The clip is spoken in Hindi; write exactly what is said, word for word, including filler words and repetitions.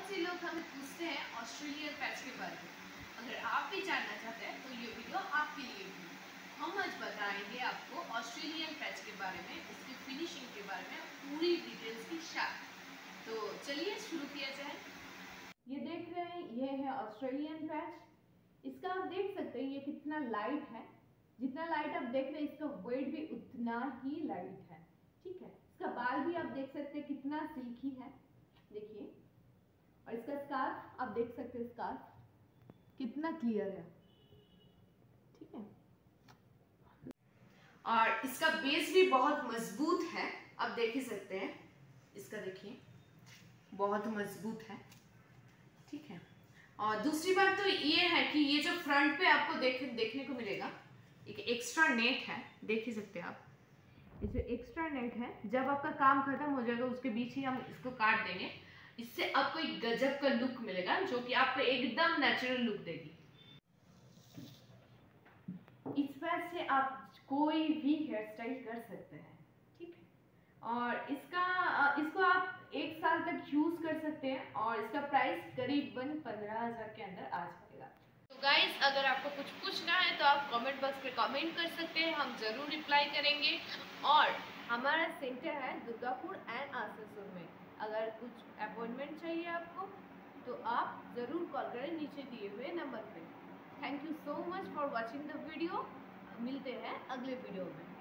बहुत से लोग हमें पूछते हैं ऑस्ट्रेलियन पैच के बारे में। अगर आप भी जानना चाहते हैं तो ये वीडियो आपके लिए भी। हम आज बताएंगे आपको ऑस्ट्रेलियन पैच के बारे में, इसकी फिनिशिंग के बारे में पूरी डिटेल्स के साथ। तो चलिए शुरू किया जाए। ये देख रहे हैं, ये है ऑस्ट्रेलियन पैच। इसका आप देख सकते हैं ये कितना लाइट है। जितना लाइट आप देख रहे हैं इसका वेट भी उतना ही लाइट है। ठीक है, इसका बाल भी आप देख सकते हैं कितना सिल्की है, देखिए। और इसका स्कार्फ आप देख सकते हैं, स्कार्फ कितना क्लियर है। ठीक है, और इसका बेस भी बहुत मजबूत है, आप देख ही सकते हैं। इसका देखिए बहुत मजबूत है। ठीक है, और दूसरी बात तो ये है कि ये जो फ्रंट पे आपको देख देखने को मिलेगा एक एक्स्ट्रा नेट है, देख ही सकते हैं आप। ये जो एक्स्ट्रा नेट है, जब आपका काम खत्म हो जाएगा उसके बीच ही हम इसको काट देंगे। इससे आपको एक गजब का लुक मिलेगा जो कि आपको एकदम नेचुरल लुक देगी। इस पैच से आप कोई भी हेयर स्टाइल कर सकते हैं। ठीक है, और इसका इसको आप एक साल तक यूज कर सकते हैं और इसका प्राइस करीबन पंद्रह हजार के अंदर आ जाएगा। तो गाइस, अगर आपको कुछ पूछना है तो आप कमेंट बॉक्स पे कमेंट कर सकते हैं, हम जरूर रिप्लाई करेंगे। और हमारा सेंटर है दुर्गापुर एंड आसनसोल में। अगर कुछ अपॉइंटमेंट चाहिए आपको तो आप ज़रूर कॉल करें नीचे दिए हुए नंबर पे। Thank you so much for watching the video. मिलते हैं अगले वीडियो में।